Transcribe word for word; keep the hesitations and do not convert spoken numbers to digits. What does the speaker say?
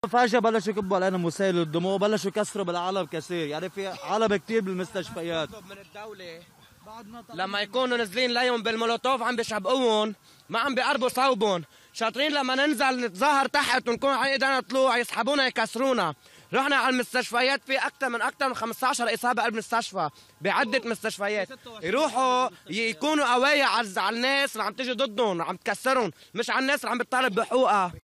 فجأة بلشوا يكبوا علينا مسيل الدموع وبلشوا يكسروا بالعلب كثير، يعني في علب كثير بالمستشفيات. من الدولة لما يكونوا نازلين ليهم بالمولوتوف عم بيشبقوهم، ما عم بيقربوا صوبهم، شاطرين لما ننزل نتظاهر تحت ونكون على ايدينا طلوع يسحبونا يكسرونا. رحنا على المستشفيات في اكثر من اكثر من خمسة عشر اصابه قلب المستشفى بعده مستشفيات، يروحوا يكونوا قوايا على الناس اللي عم تيجي ضدهم عم تكسرهم، مش على الناس اللي عم بتطالب بحقوقها.